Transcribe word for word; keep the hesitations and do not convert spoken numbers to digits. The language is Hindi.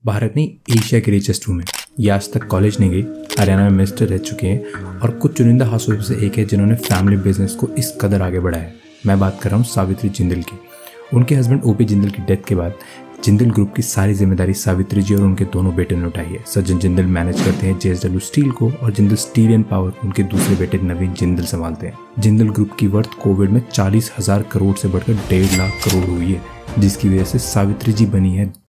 भारत नहीं, एशिया के रिचेस्ट वुमेन। ये आज तक कॉलेज नहीं गई, हरियाणा में मिनिस्टर रह चुके हैं और कुछ चुनिंदा हाउसवाइफ से एक है जिन्होंने फैमिली बिजनेस को इस कदर आगे बढ़ाया है। मैं बात कर रहा हूँ सावित्री जिंदल की। उनके हस्बैंड ओपी जिंदल की डेथ के बाद जिंदल ग्रुप की सारी जिम्मेदारी सावित्री जी और उनके दोनों बेटे ने उठाई है। सज्जन जिंदल मैनेज करते हैं जेएसडब्ल्यू स्टील को और जिंदल स्टील एंड पावर उनके दूसरे बेटे नवीन जिंदल संभालते हैं। जिंदल ग्रुप की वर्थ कोविड में चालीस हजार करोड़ से बढ़कर डेढ़ लाख करोड़ हुई है, जिसकी वजह से सावित्री जी बनी है